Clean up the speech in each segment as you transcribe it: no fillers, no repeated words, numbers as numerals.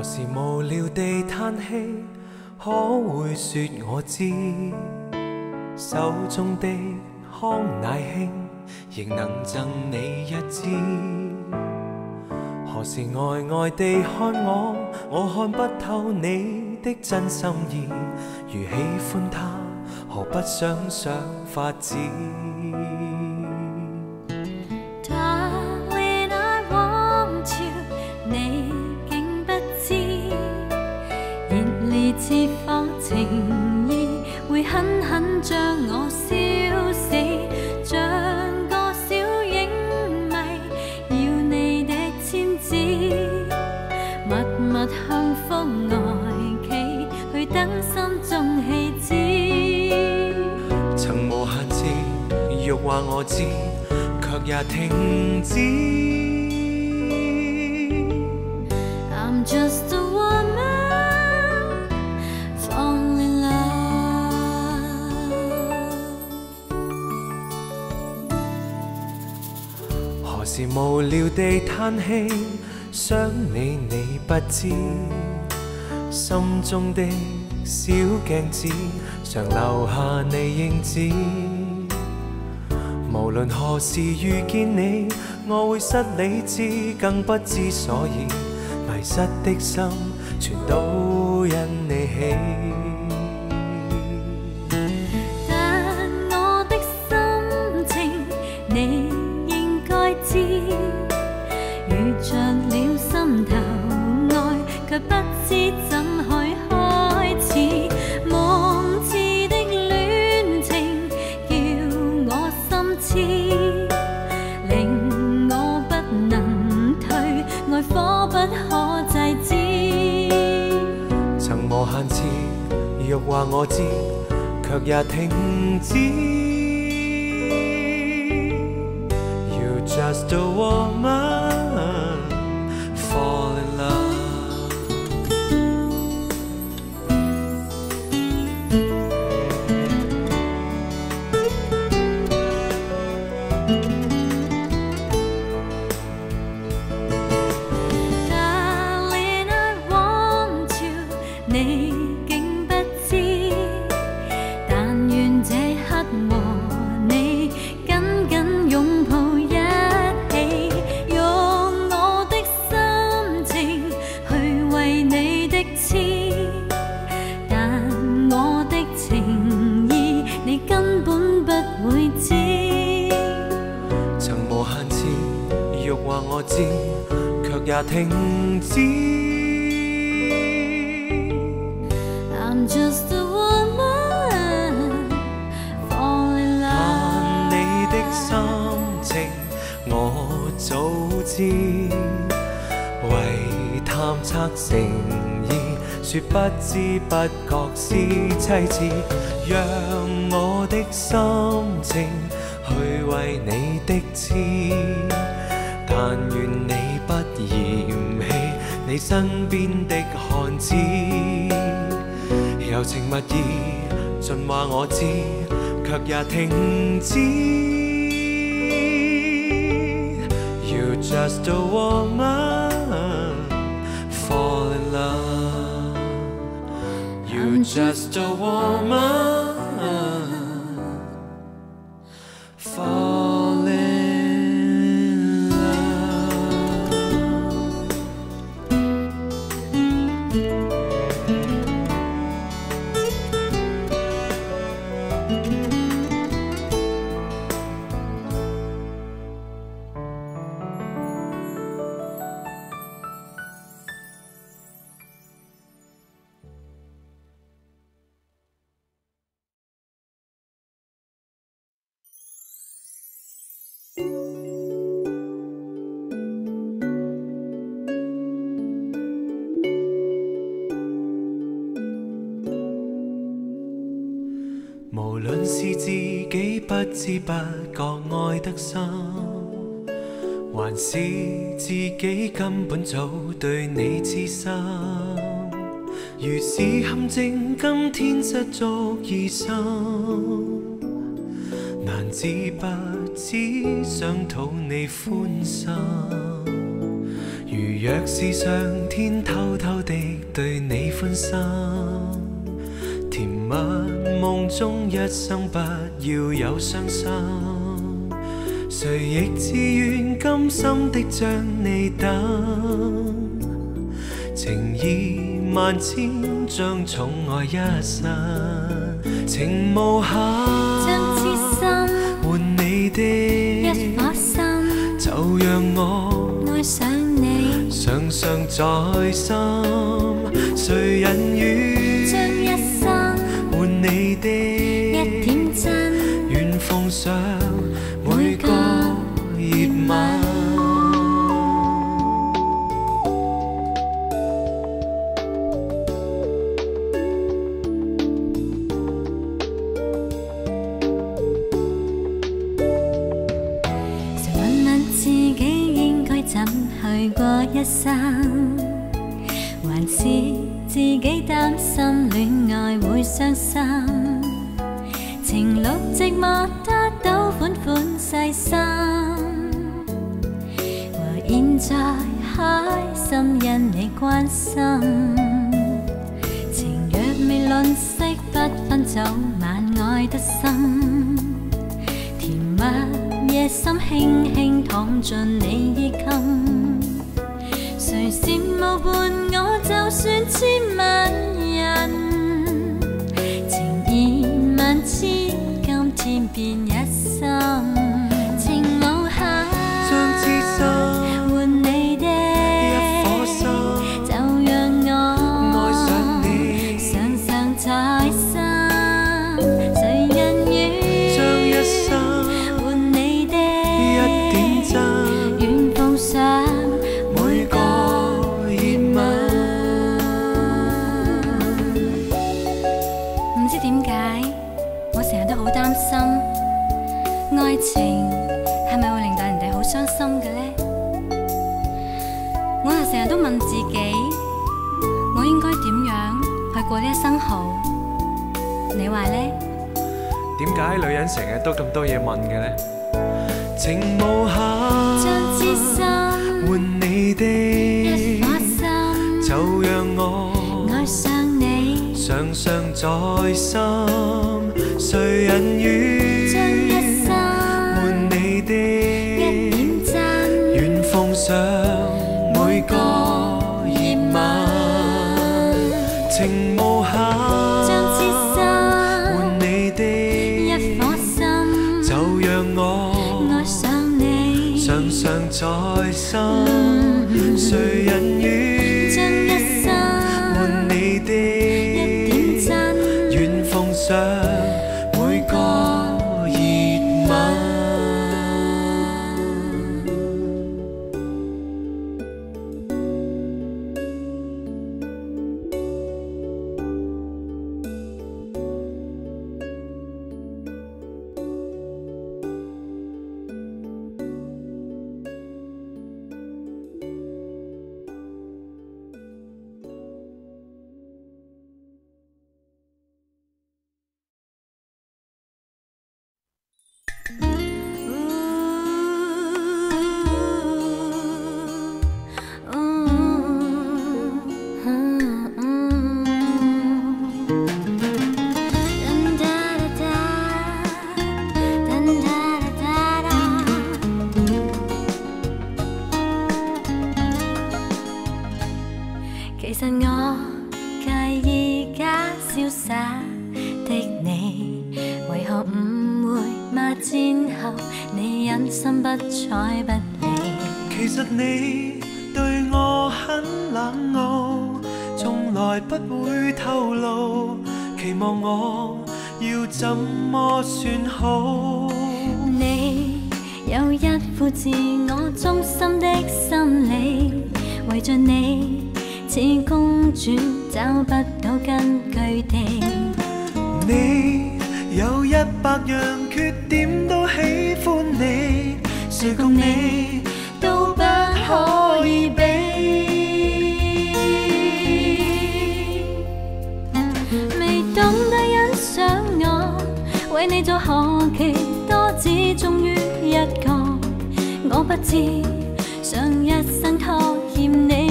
何時無聊地嘆氣，可會說我知？手中的康乃馨，仍能贈你一支。何時呆呆地看我，我看不透你的真心意。如喜歡他，何不想想法子？ 似火情意會狠狠將我燒死，像個小影迷，要你的簽字，默默向福外企，去等心中氣旨。 曾無限次欲話我知，卻也停止。 I'm just a woman。 何時無聊地嘆氣，想你你不知，心中的小鏡子常留下你影子。無論何時遇見你，我會失理智，更不知所以，迷失的心全都因你起。 遇着了心頭愛，卻不知怎去開始。妄自的戀情叫我心痴，令我不能退，愛火不可制止。 曾無限次欲話我知，卻也停止。Just a woman, fall in love. Darling, I want you， 你竟不知，但願這刻和你緊緊擁抱。 曾無限次欲話我知，卻也停止。 I'm just a woman, fall in love。 你的心情我早知，為探測誠意，說不知不覺是妻子。讓我的心情去為你的痴，但願你不嫌棄你身邊的漢子。柔情蜜意盡話我知，卻也停止。You just a woman, fall in love. You just a woman, fall in love. 無論是自己不知不覺愛得深，還是自己根本早對你痴心。如是陷阱，今天失足已深，難自拔，只想討你歡心。如若是上天偷偷地對你歡心，甜蜜夢中一生不要有傷心，誰亦自願甘心的將你等，情意萬千將寵愛一生，情無限將痴心換你的一顆心， 就讓我愛上你， 常常在心，誰人願將一生換你的一點真， 願奉上每個熱吻。 誰問問自己應該怎去過一生，還是自己擔心戀愛會傷心，情路寂寞得到款款細心，和現在開心因你關心，情若未吝嗇不分早晚愛得深，甜蜜夜深輕輕躺進你衣襟，誰羨慕伴我就算千萬人，情意萬千今天變一心，情無限將痴心換你的一顆心， 就讓我愛上你， 常常在心，誰人願將一生換你的一點真， 願奉上每個熱吻。 唔知點解，我成日都好擔心，愛情係咪會令到人哋好傷心嘅呢？我又成日都問自己，我應該點樣去過呢一生好？你話呢？ 點解女人成日都咁多嘢問嘅呢？情無限將痴心換你的一顆心， 就讓我愛上你， 常常在心，誰人願將一生換你的一點真， 願奉上每個熱吻，情無限將痴心換你的一顆心， 就讓我愛上你， 常常在心，誰人願將一生換你的一點真， 願奉上每個熱吻。 其實我介意假瀟灑的你，為何誤會罵戰後你忍心不睬不理？ 其實你對我很冷傲，從來不會透露，期望我要怎麼算好？ 你有一副自我中心的心理，為着你似公主找不到根據地。 你有100樣缺點都喜歡你，誰共你都不可以比。 未懂得欣賞我，為你做何其多姿，終於一個，我不知上一生拖欠你。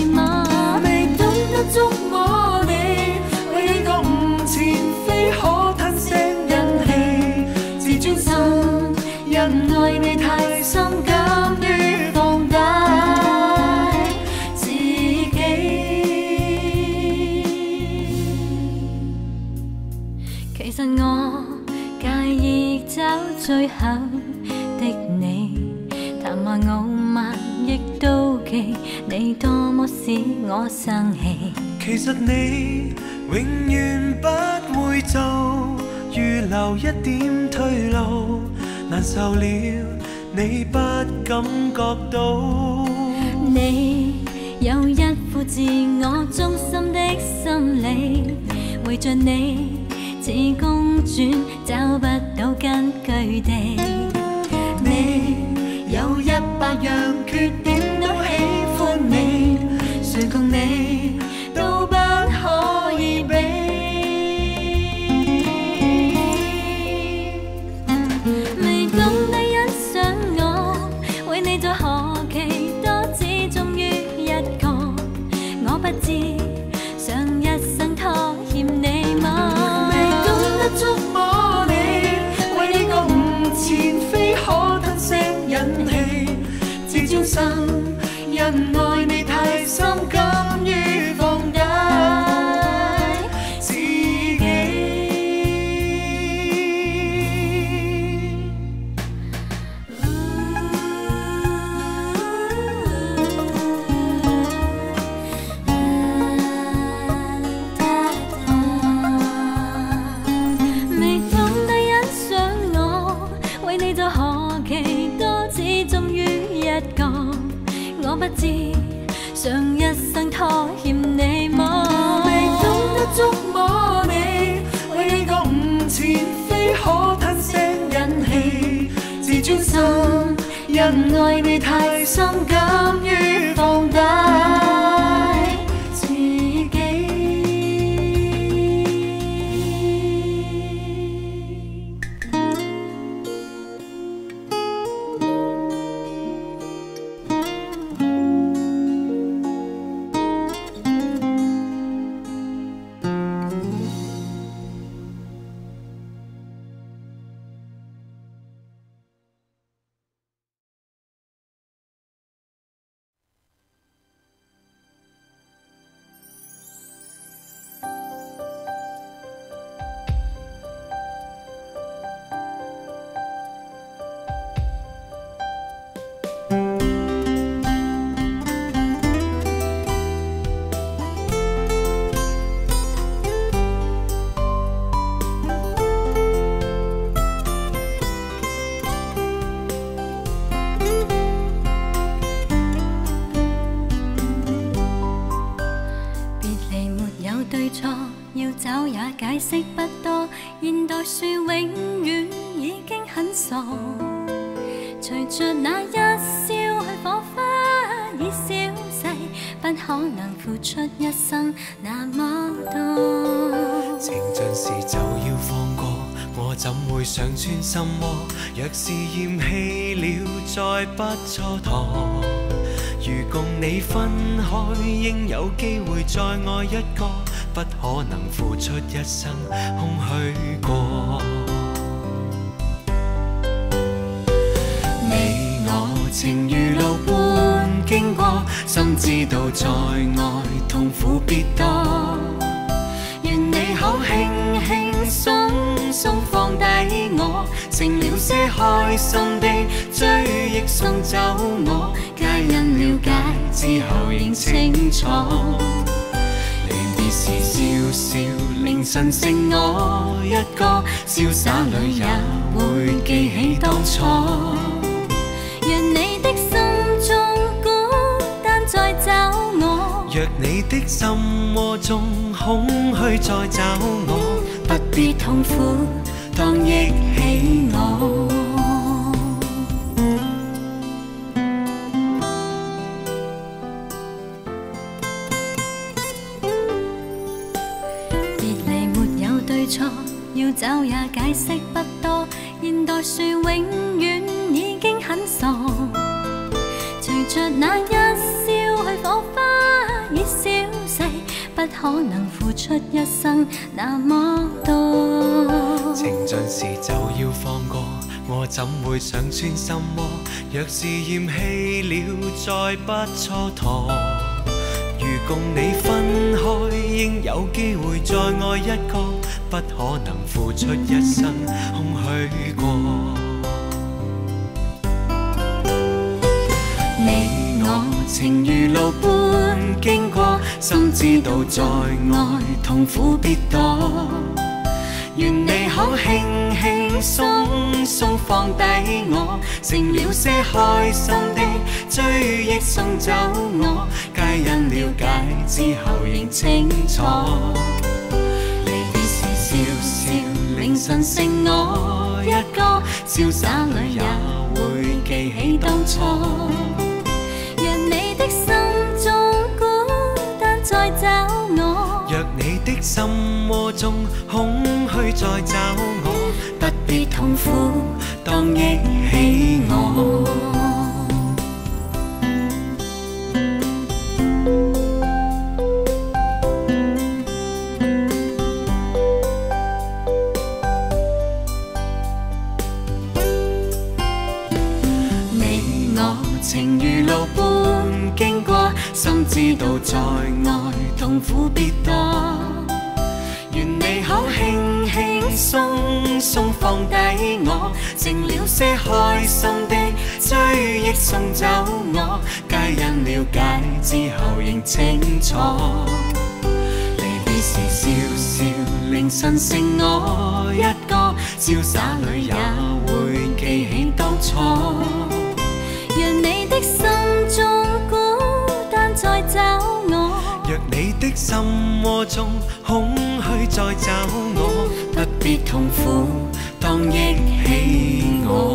你多麼使我生氣。 其實你永遠不會做，預留一點退路，難受了你不感覺到。 你有一副自我中心的心理，圍着你似公轉找不到根據地。 你有100樣缺點都喜歡你，誰共你都不可以比。 未懂得欣賞我，為你在何其多只忠於一個，我不知想一生拖欠你嗎？ 未懂得觸摸你，為你覺悟前非可吞聲忍氣，自尊心因愛你太深，甘於放低自己。 未懂得欣賞我，為你在何其多只忠於一個，我不知想一生拖欠你嗎？ 未懂得觸摸你，為你覺悟前非可吞聲忍氣，自尊心因愛你太深，甘於放低自己。 找也解釋不多，現代說永遠已經很傻。隨着那一燒去火花已消逝，不可能付出一生那麼多。 情盡時就要放過，我怎會想穿心窩？若是厭棄了，再不蹉跎。如共你分開，應有機會再愛一個，不可能付出一生空虛過。你我情如路般經過，心知道在愛痛苦必多。願你可輕輕鬆鬆放低我，成了些開心的追憶送走我，皆因了解之後認清楚。離別時笑笑，凌晨剩我一個，瀟灑裏也會記起當初。 願你的心中孤單再找我， 若你的心窩中空虛再找我， 不必痛苦，當憶起我。別離沒有對錯，要找也解釋不多，現代說永遠已經很傻。隨着那一燒去火花已消逝，不可能付出一生那麼多。 情盡時就要放過，我怎會想穿心窩？若是厭棄了，再不蹉跎。如共你分開，應有機會再愛一個，不可能付出一生空虛過。你我情如路般心知道在愛痛苦必多。願你可輕輕鬆鬆放低我，成了些開心的追憶送走我，皆因了解之後仍清楚。離別時笑笑，凌晨剩我一個，瀟灑裏也會記起當初。 讓你的心中孤單再找我， 若你的心窩中空虛再找我，不必痛苦，當憶起我。你我情如路般經過，心知道在愛痛苦必多。願你可輕輕鬆鬆放低我，剩了些開心的追憶送走我，皆因了解之後仍清楚。離別時笑笑，凌晨剩我一個，瀟灑裏也會記起當初。 讓你的心中孤單再找我， 若你的心窩中空虛再找我，不必痛苦，當憶起我。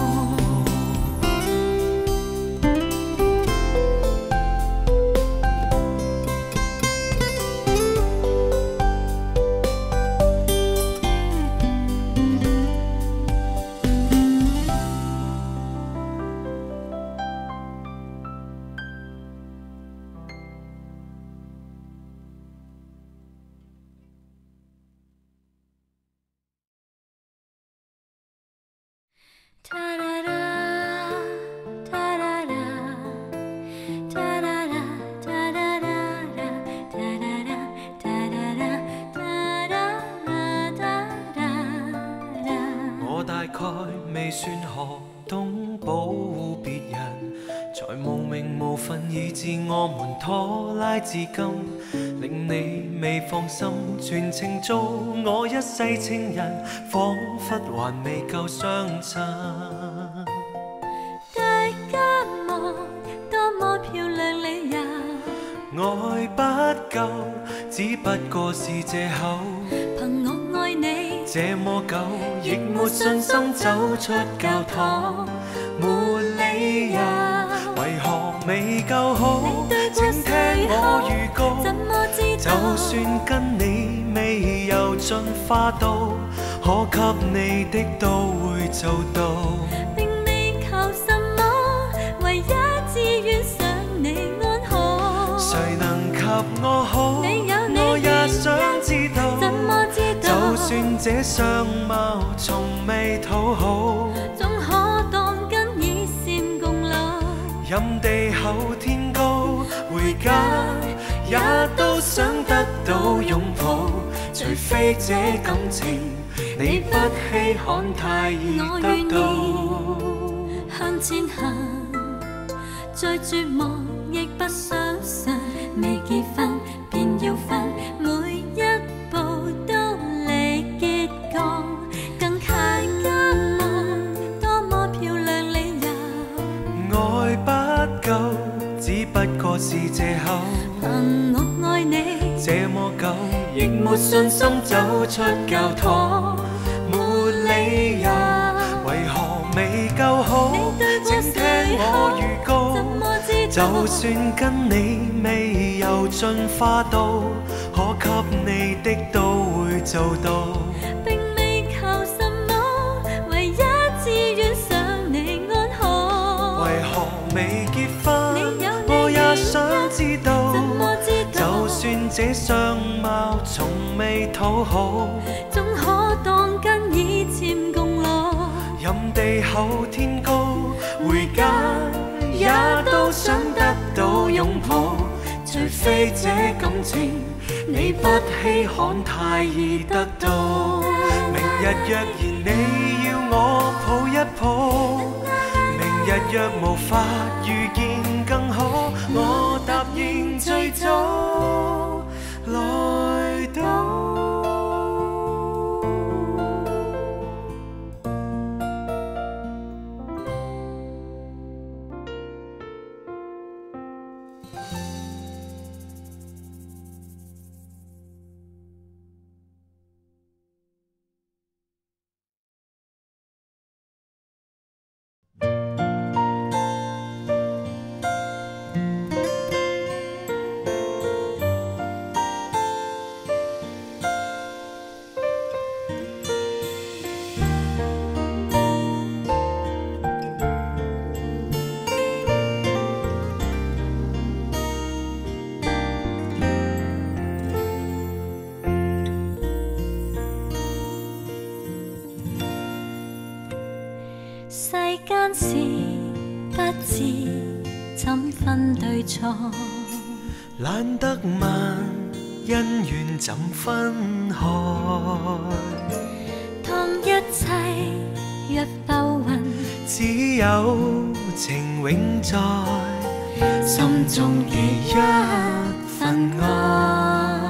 我大概未算學懂保護別人，才無名無份以致我們拖拉至今，令你未放心，全程做我一世情人，彷彿還未夠相襯。 大家望多麼漂亮理由， 愛不夠，只不過是藉口。 憑我愛你這麼久，亦沒信心走出教堂，沒理由，為何未夠好？請聽我預告， 怎麼知道？ 就算跟你未遊進花都，可給你的都會做到。 並未求什麼，唯一只願想你安好。 誰能及我好？ 你有你我也想知道， 怎麼知道？ 就算這相貌從未討好， 總可當跟以禪共老。 任地厚天高，回家也都想得到擁抱，除非這感情你不稀罕太易得到。 向前行，再絕望亦不相信，未結婚便要分，每一步都離結局，更太艱難，多麼漂亮理由。 愛不夠，只不過是藉口。 憑我愛你這麼久，亦沒信心走出教堂，沒理由，為何未夠好？請聽我預告，就算跟你未遊進花都，可給你的都會做到。 並未求什麼，唯一只願想你安好。 為何未結婚？我也想知道，就算這相貌從未討好， 總可當跟以前共老。 任地厚天高，回家也都想得到擁抱，除非這感情你不稀罕太易得到。明日若然你要我抱一抱，明日若無法遇見更好，我答應最早。 知不知怎分對錯？ 懶得問恩怨怎分開？ 當一切若浮雲， 只有情永在，心中記一份愛。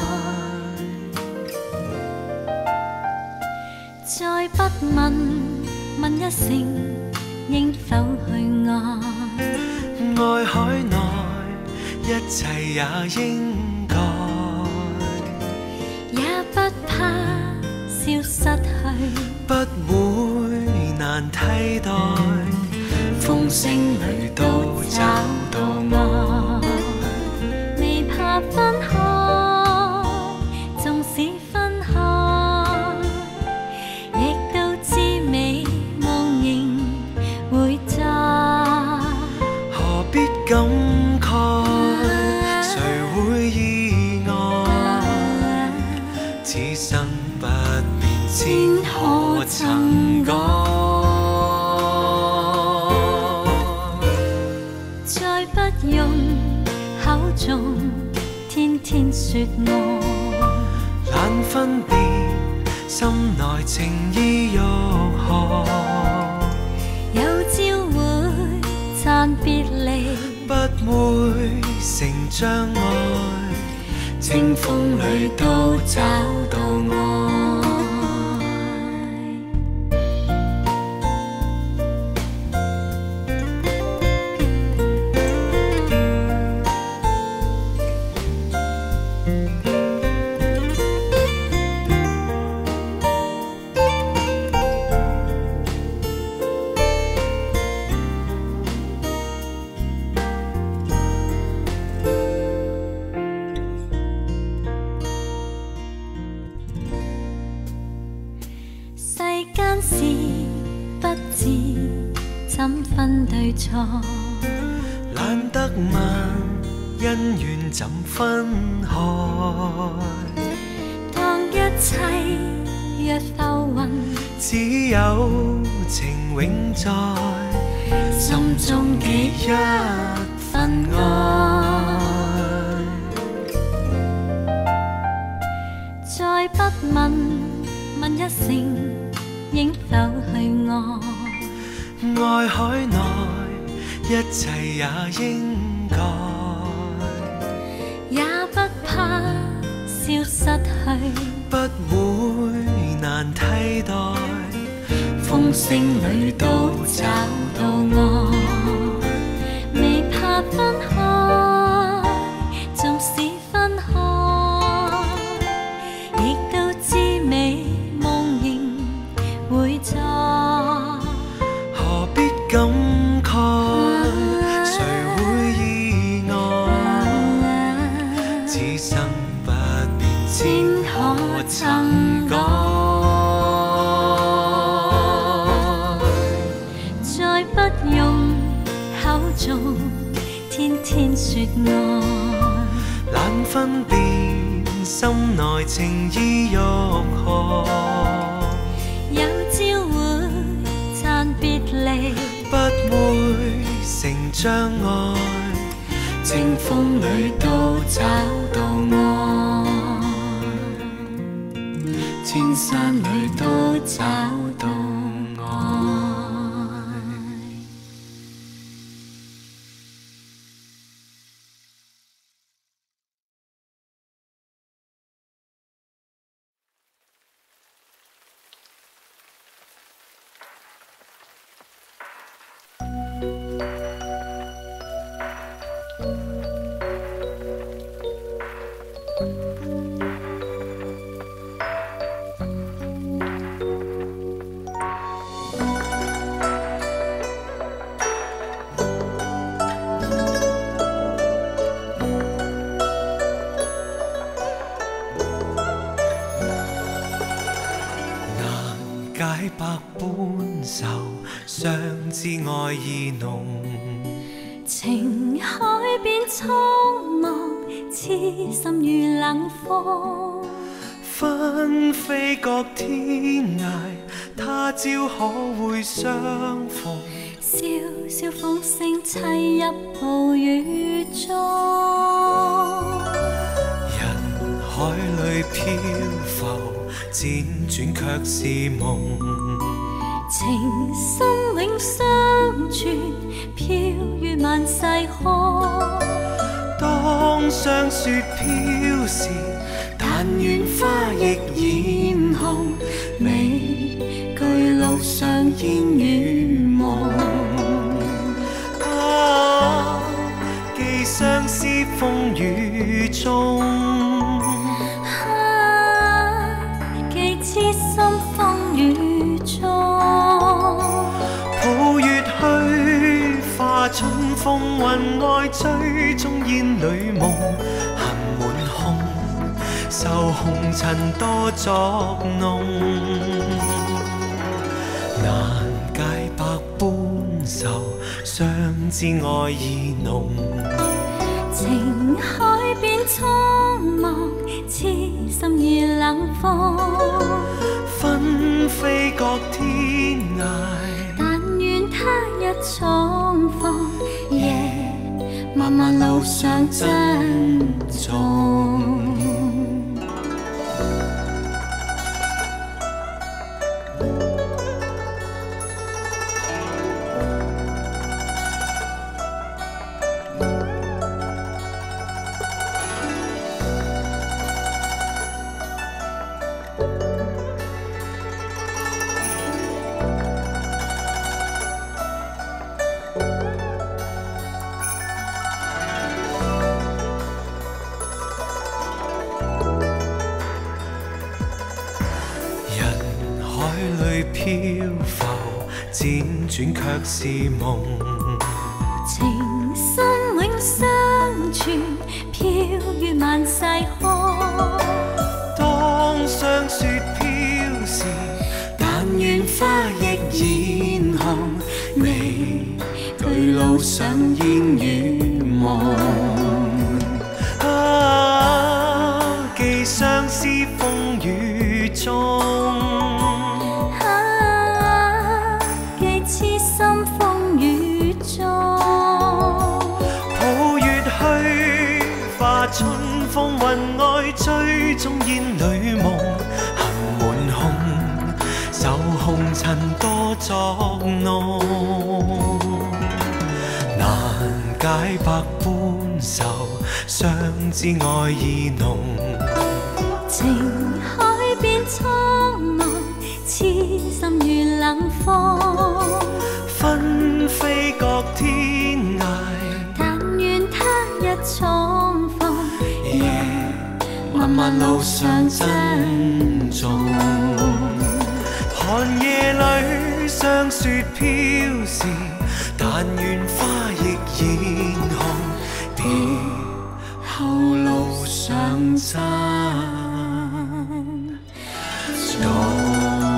再不問，問一聲，應否去愛？ 愛海內，一切也應該， 也不怕消失去， 不會難替代。風聲裏都找到愛， 未怕分開，縱使分開，亦都知美夢仍會在。 何必感慨？誰會意外？此生不變，千可曾改？ 再不用口中天天說愛， 懶分辨心內情意欲何？ 有朝會暫別離， 不會成障礙，清風裏都找到愛。 世間事不知怎分對錯， 懶得問恩怨怎分開？ 當一切若浮雲， 只有情永在，心中記一份愛。 再不問，問一聲，應否去愛？ 愛海內，一切也應該， 也不怕消失去， 不會難替代。風聲裏都找到愛， 未怕分開，縱使分開，亦都知美夢仍會在。 何必感慨？誰會意外？此生不變，千可曾改？ 再不用口中天天說愛， 懶分辨心內情意欲何？ 有朝會暫別離， 不會成障礙，清風裏都找到愛，千山裏都找到愛。解百般愁，相知愛意濃。 情海變蒼茫，痴心如冷風。 紛飛各天涯，他朝可會相逢？ 小小風聲悽入暴雨中， 人海裏漂浮，輾轉卻是夢。 情深永相傳，飄於萬世空。 當霜雪飄時，但願花亦染紅，未懼路上煙與夢。啊，寄相思風雨中， 啊，寄痴心風雨中。 抱月去，化春風雲外追蹤煙裏夢，恨滿胸，受紅塵多作弄，難解百般愁，相知愛意濃。 情海變蒼茫，痴心如冷風。 紛飛各天涯， 但願他日重逢，夜漫漫路上珍重。 漂浮，輾轉卻是夢。 情深永相傳，飄於萬世空。 當霜雪飄時，但願花亦染紅，未懼路上煙與夢。啊，寄相思風雨中。春風雲外追蹤煙裏夢，恨滿胸，受紅塵多作弄，難解百般愁，相知愛意濃。 情海變蒼茫，痴心如冷風。 紛飛各天涯， 但願他日重逢， 漫漫路上珍重。寒夜裏霜雪飄時，但願花亦染紅，別後路上珍重。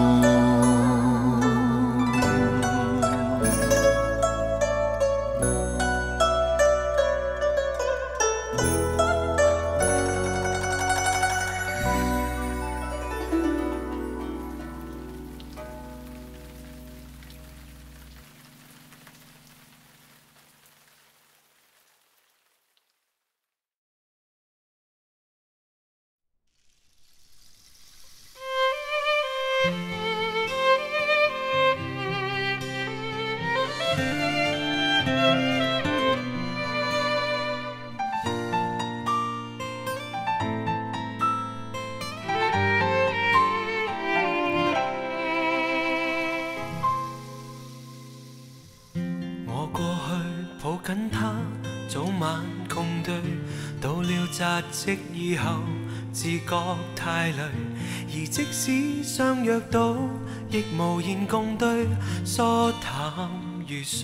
緊他早晚共對，到了扎職以後自覺太累，而即使相約到，亦無言共對，疏淡如水。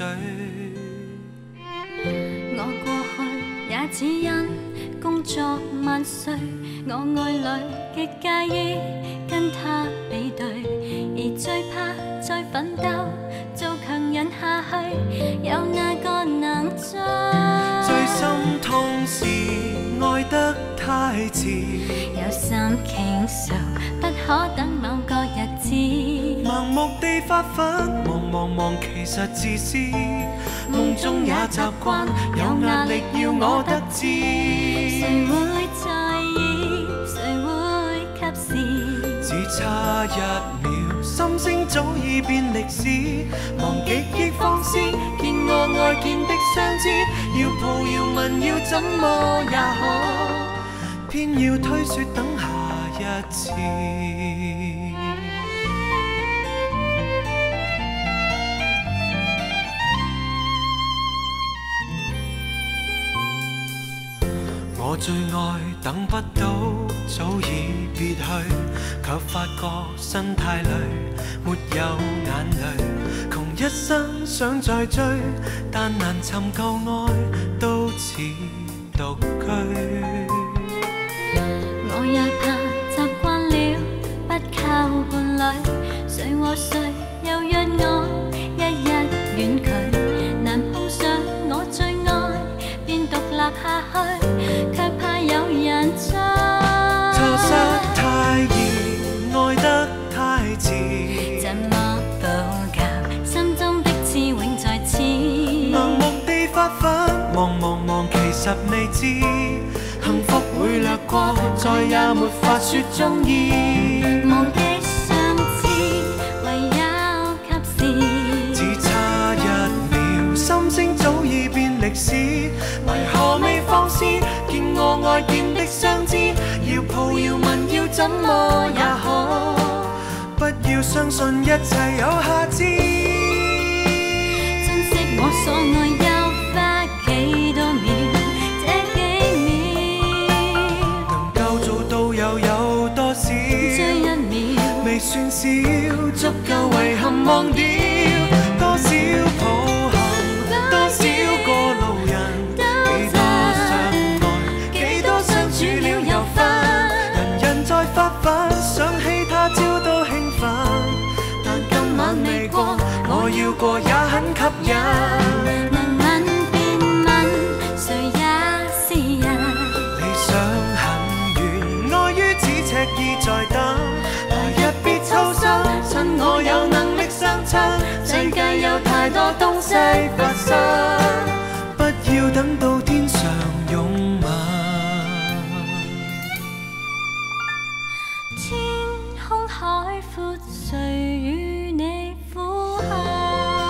我過去也只因工作萬歲，我愛侶極介意跟他比對，而最怕再奮鬥做強人下去，有哪個能追？ 最心痛是愛得太太遲， 有心傾訴，不可等某個日子。 盲目地發奮，忙其實自私，夢中也習慣，有壓力要我得知。 誰會在意？誰會及時？ 只差一秒，心聲早已變歷史，忘極亦放肆，見我愛見的相知，要抱要問要怎麼也可，偏要推說等下一次。我最愛等不到，早已別去，卻發覺生態裏沒有眼淚，窮一生想再追，但難尋舊愛，都似獨居。 我也怕習慣了不靠伴侶，誰和誰又約我一日遠距，難碰上我最愛便獨立下去，卻怕有人追。 錯失太易，愛得太遲， 怎麼補救？心中的刺永在刺。 盲目地發奮，忙其實未知，幸福會掠過，再也沒法說中意。 忘記上次，唯有及時。 只差一秒，心聲早已變歷史，為何未放肆？見我愛見的相知，要抱要問要怎麼也可，不要相信一切有下次。 珍惜我所愛又花幾多秒，這幾秒能夠做到又有多少？ 這一秒未算少，足夠遺憾忘掉。多少抱憾，多少個路人，幾多相愛，幾多相處了又分。人人在發奮，想起他朝都興奮，但今晚未過，我要過也很吸引。 能問便問，誰也是人。 理想很遠，愛於咫尺已在等，來日別操心，趁我有能力相親。世界有太多東西發生，不要等到天上擁吻。 天空海闊，誰與你呼喊？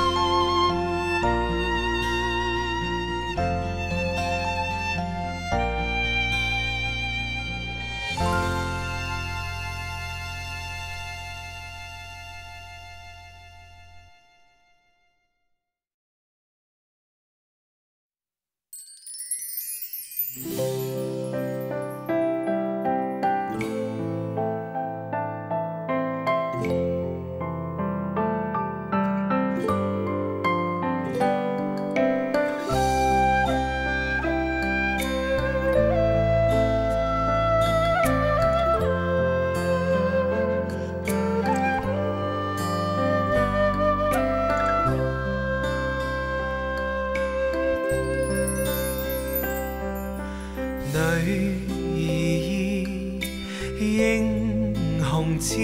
女兒英雄痴，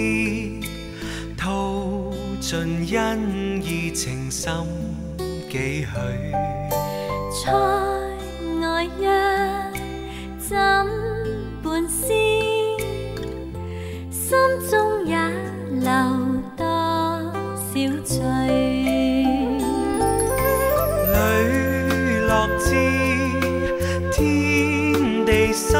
吐盡恩義情深幾許。 塞外約怎伴思，心中也留多少醉。 磊落知天地心，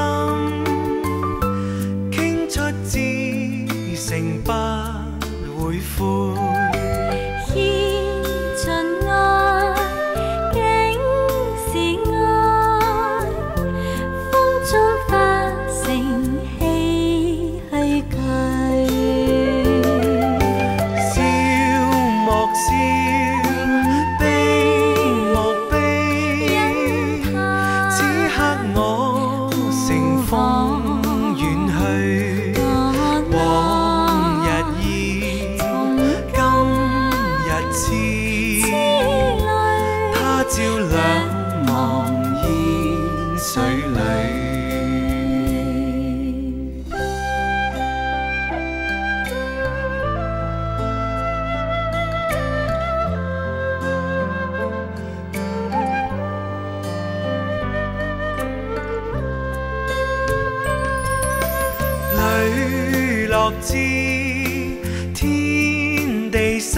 傾出至誠不會悔。 獻盡愛，竟是愛，風中化成唏噓句。 笑莫笑，悲莫悲，此刻我乘風遠去，往日已今覺知天地心，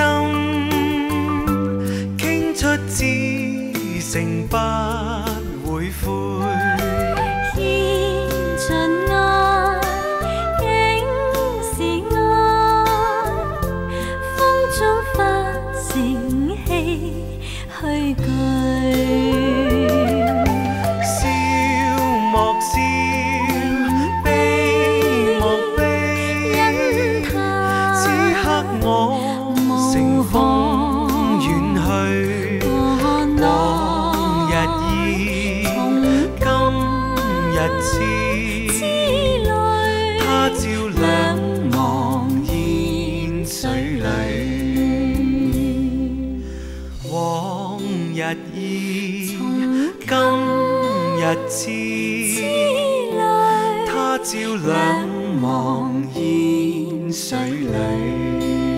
傾出至誠不會悔。 獻盡愛，竟是愛，風中發成氣虛句。 笑莫笑，悲莫悲， 因他此刻我乘風遠去，往日已今日似，他朝兩忘煙水裏，往日已今日似，他朝兩忘煙水裏。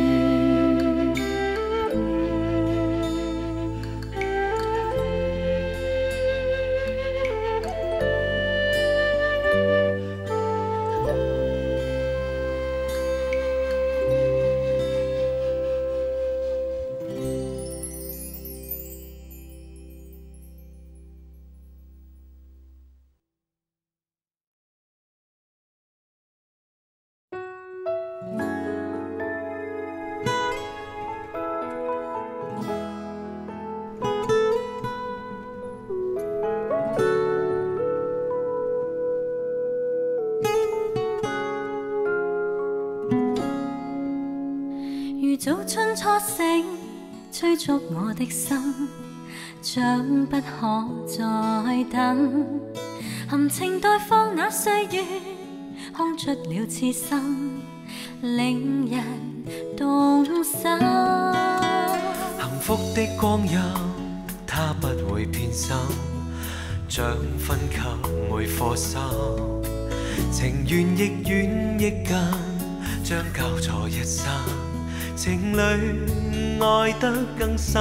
早春初醒，催促我的心，將不可再等。含情待放那歲月，空出了痴心，令人動心。 幸福的光陰，它不會變心，像分給每顆心，情緣亦遠亦近，將交錯一生。情侶愛得更深，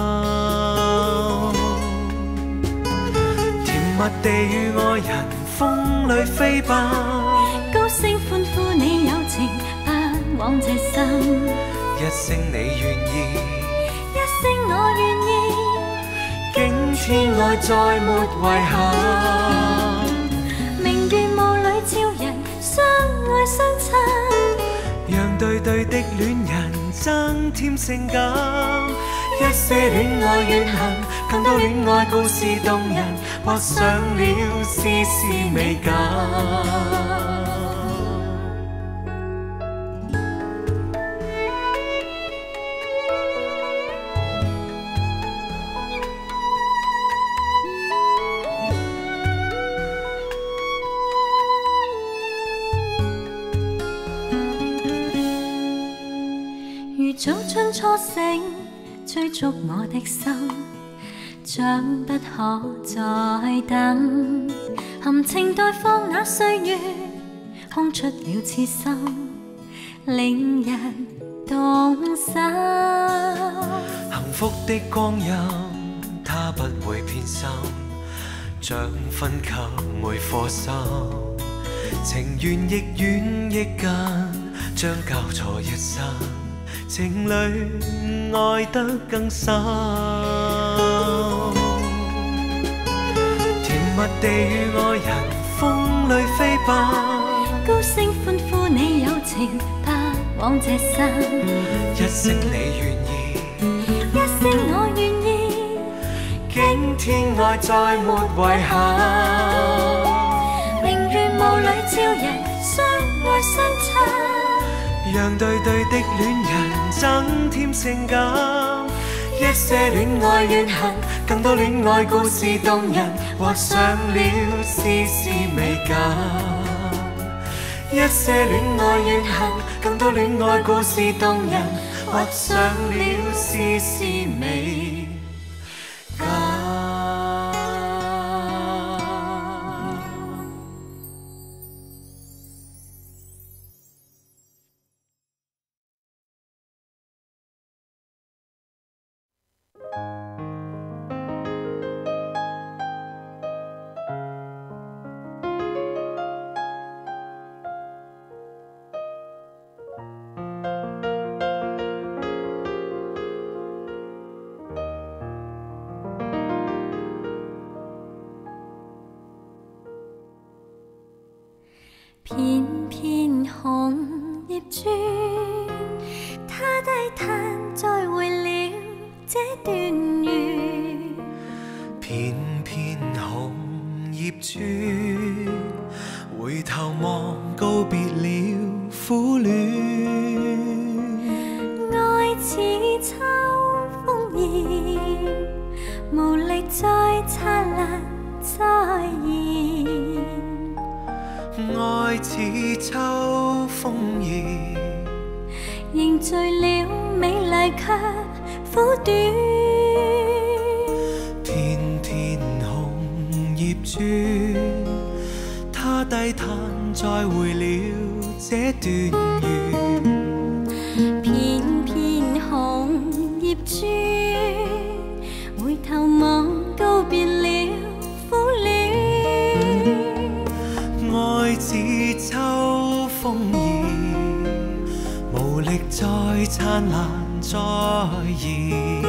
甜蜜地與愛人風裏飛奔， 高聲歡呼你友情不枉這生， 一聲你願意， 一聲我願意， 竟天愛再沒遺憾， 明月霧裏照人相愛相親， 讓對對的戀人增添性感，一些戀愛怨恨，更多戀愛故事動人，畫上了絲絲美感。 早春初醒，催促我的心，將不可再等。含情待放那歲月，空出了痴心，令人動心。 幸福的光陰，它不會變心，像分給每顆心，情緣亦遠亦近，將交錯一生。情侶愛得更深，甜蜜地與愛人風裏飛奔， 高聲歡呼你友情不枉這生， 一聲你願意， 一聲我願意， 竟天愛再沒遺憾， 明月霧裏照人相愛相親， 讓對對的戀人增添性感，一些戀愛怨恨，更多戀愛故事動人，畫上了絲絲美感。一些戀愛怨恨，更多戀愛故事動人，畫上了絲絲美感。 片片紅葉轉，他低嘆再會了這段緣。 片片紅葉轉，回頭望告別了苦戀。 愛似秋風葉，無力再燦爛再現。 愛似秋風葉， 凝聚了美麗卻苦短。 片片紅葉轉，他低嘆再會了這段緣。 片片紅葉轉，回頭望告別了苦戀。 愛似秋風葉，無力再燦爛再現。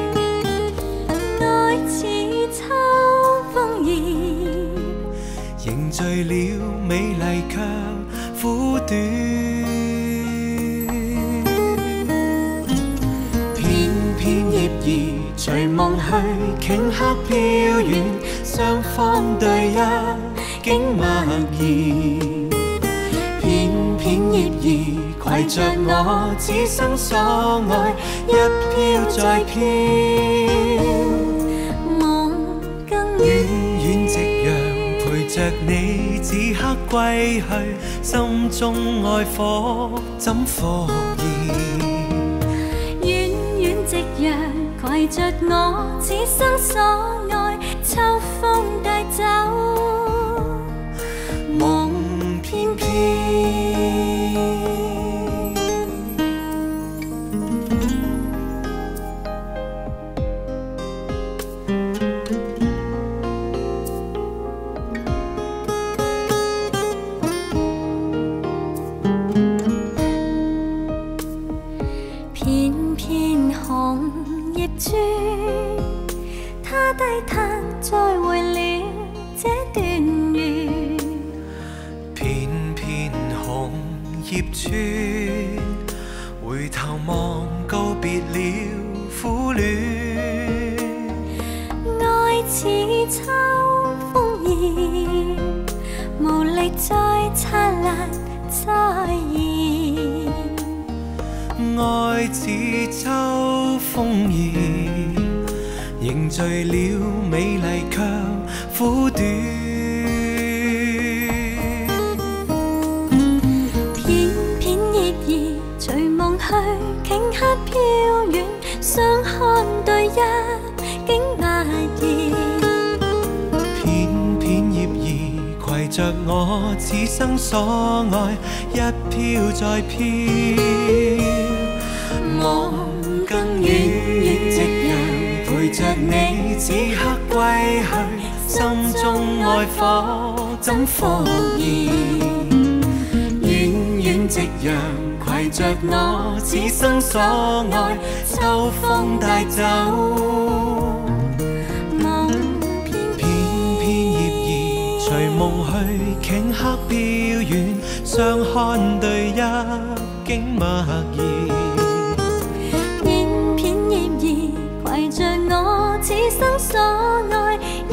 愛似秋風葉， 凝聚了美麗卻苦短。片片葉兒隨夢去，頃刻飄遠，雙方對一竟默然。片片葉兒攜着我此生所愛，一飄再飄。 夢更遠遠夕陽陪着你此刻歸去，心中愛火怎復燃？ 遠遠夕陽攜着我此生所愛，秋風帶走夢翩翩。片片紅葉轉，他低嘆再會了這段緣。 片片紅葉轉，回頭望告別了苦戀。 愛似秋風葉，無力再燦爛再現。 愛似秋風葉，凝聚了美麗卻苦短。 片片葉兒隨夢去，頃刻飄遠，相看對一竟默然。 片片葉兒攜着我此生所愛，一飄再飄。夢更遠，夕陽陪着你此刻歸去，心中愛火怎復燃？遠遠夕陽攜着我此生所愛，秋風帶走夢片片葉兒隨夢去，頃刻飄遠，相看對一竟默然。 片片葉兒攜着我此生所愛，